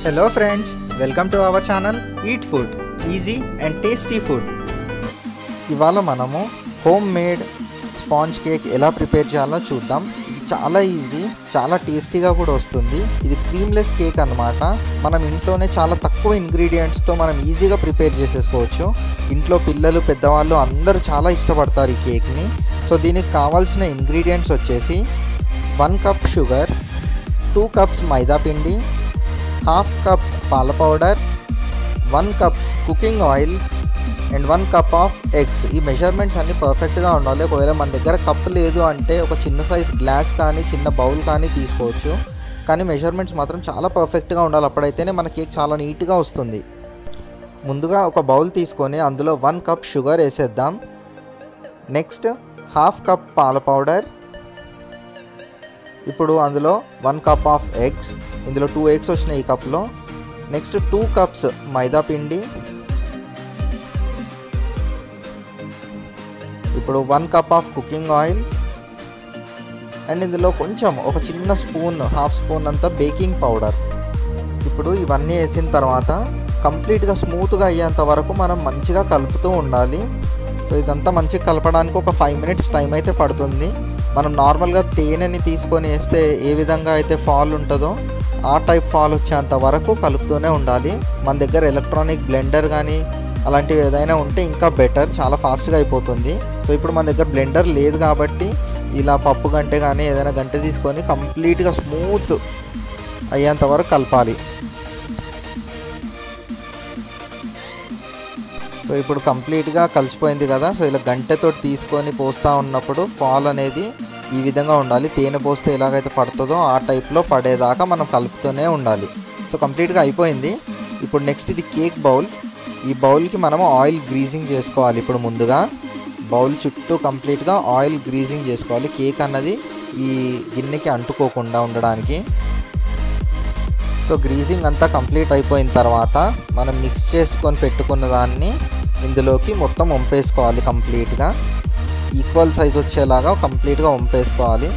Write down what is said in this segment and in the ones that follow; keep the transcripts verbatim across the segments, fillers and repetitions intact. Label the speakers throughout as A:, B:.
A: Hello friends, welcome to our channel Eat Food, Easy and Tasty Food. ఇవాళ మనము home made sponge cake ఎలా prepare చేయాలో చూద్దాం. ఇది చాలా ఈజీ, చాలా టేస్టీగా కూడా వస్తుంది. ఇది క్రీమ్లెస్ కేక్ అన్నమాట. మనం ఇంట్లోనే చాలా తక్కువ ఇంగ్రీడియంట్స్తో మనం ఈజీగా ప్రిపేర్ చేసేసుకోవచ్చు. ఇంట్లో పిల్లలు పెద్దవాళ్ళు అందరూ చాలా ఇష్టపడతారు ఈ కేక్ని. సో దీనికి కావాల్సిన ఇంగ్రీడియంట్స్ వచ్చేసి one cup sugar, two cups maida పిండి, హాఫ్ కప్ పాల powder, one cup cooking oil and one cup of eggs. ఈ మెజర్మెంట్స్ అన్నీ పర్ఫెక్ట్గా ఉండాలి. ఒకవేళ మన దగ్గర కప్ లేదు అంటే ఒక చిన్న సైజ్ గ్లాస్ కానీ చిన్న బౌల్ కానీ తీసుకోవచ్చు. కానీ మెజర్మెంట్స్ మాత్రం చాలా పర్ఫెక్ట్గా ఉండాలి. అప్పుడైతేనే మన కేక్ చాలా నీట్గా వస్తుంది. ముందుగా ఒక బౌల్ తీసుకొని అందులో వన్ కప్ షుగర్ వేసేద్దాం. నెక్స్ట్ హాఫ్ కప్ పాల పౌడర్. ఇప్పుడు అందులో వన్ కప్ ఆఫ్ ఎగ్స్. ఇందులో టూ ఎగ్స్ వచ్చినాయి ఈ కప్లో. నెక్స్ట్ టూ కప్స్ మైదా పిండి. ఇప్పుడు one cup of cooking oil and ఇందులో కొంచెం ఒక చిన్న స్పూన్ హాఫ్ స్పూన్ అంతా బేకింగ్ పౌడర్. ఇప్పుడు ఇవన్నీ వేసిన తర్వాత కంప్లీట్గా స్మూత్గా అయ్యేంత వరకు మనం మంచిగా కలుపుతూ ఉండాలి. సో ఇదంతా మంచిగా కలపడానికి ఒక ఫైవ్ మినిట్స్ టైం అయితే పడుతుంది. మనం నార్మల్గా తేనెని తీసుకొని వేస్తే ఏ విధంగా అయితే ఫాల్ ఉంటుందో ఆ టైప్ ఫాల్ వచ్చేంత వరకు కలుపుతూనే ఉండాలి. మన దగ్గర ఎలక్ట్రానిక్ బ్లెండర్ కానీ అలాంటివి ఏదైనా ఉంటే ఇంకా బెటర్, చాలా ఫాస్ట్గా అయిపోతుంది. సో ఇప్పుడు మన దగ్గర బ్లెండర్ లేదు కాబట్టి ఇలా పప్పు గంటె కానీ ఏదైనా గంటె తీసుకొని కంప్లీట్గా స్మూత్ అయ్యేంత వరకు కలపాలి. సో ఇప్పుడు కంప్లీట్గా కలిసిపోయింది కదా. సో ఇలా గంటెతో తీసుకొని పోస్తూ ఉన్నప్పుడు ఫాల్ అనేది ఈ విధంగా ఉండాలి. తేనె పోస్తే ఎలాగైతే పడుతుందో ఆ టైప్లో పడేదాకా మనం కలుపుతూనే ఉండాలి. సో కంప్లీట్గా అయిపోయింది. ఇప్పుడు నెక్స్ట్ ఇది కేక్ బౌల్. ఈ బౌల్కి మనము ఆయిల్ గ్రీజింగ్ చేసుకోవాలి. ఇప్పుడు ముందుగా బౌల్ చుట్టూ కంప్లీట్గా ఆయిల్ గ్రీజింగ్ చేసుకోవాలి, కేక్ అన్నది ఈ గిన్నెకి అంటుకోకుండా ఉండడానికి. సో గ్రీజింగ్ అంతా కంప్లీట్ అయిపోయిన తర్వాత మనం మిక్స్ చేసుకొని పెట్టుకున్న దాన్ని ఇందులోకి మొత్తం వంపేసుకోవాలి. కంప్లీట్గా ఈక్వల్ సైజ్ వచ్చేలాగా కంప్లీట్గా వంపేసుకోవాలి.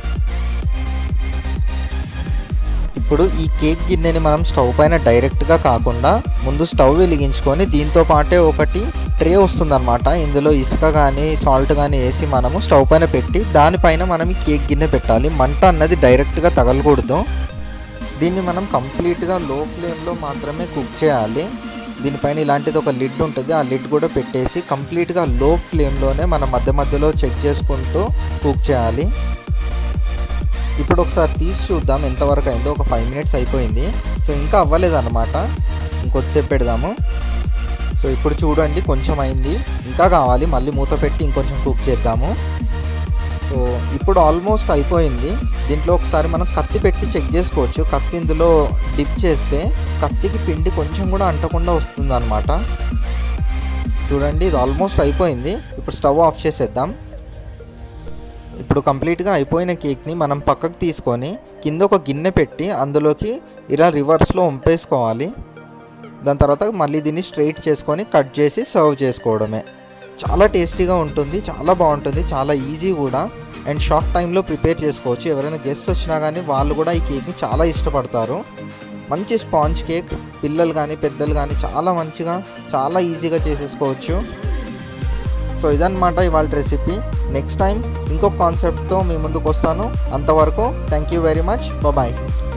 A: ఇప్పుడు ఈ కేక్ గిన్నెని మనం స్టవ్ పైన డైరెక్ట్గా కాకుండా ముందు స్టవ్ వెలిగించుకొని దీంతో పాటే ఒకటి ట్రే వస్తుందన్నమాట. ఇందులో ఇసుక కానీ సాల్ట్ కానీ వేసి మనము స్టవ్ పైన పెట్టి దానిపైన మనం ఈ కేక్ గిన్నె పెట్టాలి. మంట అన్నది డైరెక్ట్గా తగలకూడదు. దీన్ని మనం కంప్లీట్గా లో ఫ్లేమ్లో మాత్రమే కుక్ చేయాలి. దీనిపైన ఇలాంటిది ఒక లిడ్ ఉంటుంది, ఆ లిడ్ కూడా పెట్టేసి కంప్లీట్గా లో ఫ్లేమ్లోనే మనం మధ్య మధ్యలో చెక్ చేసుకుంటూ కుక్ చేయాలి. ఇప్పుడు ఒకసారి తీసి చూద్దాం ఎంతవరకు అయిందో. ఒక ఫైవ్ మినిట్స్ అయిపోయింది. సో ఇంకా అవ్వలేదన్నమాట, ఇంకొద్దిసేపు పెడదాము. సో ఇప్పుడు చూడండి కొంచెం అయింది, ఇంకా కావాలి. మళ్ళీ మూత పెట్టి ఇంకొంచెం కుక్ చేద్దాము. సో ఇప్పుడు ఆల్మోస్ట్ అయిపోయింది. దీంట్లో ఒకసారి మనం కత్తి పెట్టి చెక్ చేసుకోవచ్చు. కత్తి ఇందులో డిప్ చేస్తే కత్తికి పిండి కొంచెం కూడా అంటకుండా వస్తుంది అన్నమాట. చూడండి ఇది ఆల్మోస్ట్ అయిపోయింది. ఇప్పుడు స్టవ్ ఆఫ్ చేసేద్దాం. ఇప్పుడు కంప్లీట్గా అయిపోయిన కేక్ని మనం పక్కకు తీసుకొని కింద ఒక గిన్నె పెట్టి అందులోకి ఇలా రివర్స్లో వంపేసుకోవాలి. దాని తర్వాత మళ్ళీ దీన్ని స్ట్రైట్ చేసుకొని కట్ చేసి సర్వ్ చేసుకోవడమే. చాలా టేస్టీగా ఉంటుంది, చాలా బాగుంటుంది, చాలా ఈజీ కూడా అండ్ షార్ట్ టైంలో ప్రిపేర్ చేసుకోవచ్చు. ఎవరైనా గెస్ట్స్ వచ్చినా కానీ వాళ్ళు కూడా ఈ కేక్ని చాలా ఇష్టపడతారు. మంచి స్పాంజ్ కేక్, పిల్లలు కానీ పెద్దలు కానీ చాలా మంచిగా చాలా ఈజీగా చేసేసుకోవచ్చు. సో ఇదన్నమాట ఇవాళ రెసిపీ. నెక్స్ట్ టైం ఇంకొక కాన్సెప్ట్తో మీ ముందుకు వస్తాను. అంతవరకు thank you very much. Bye.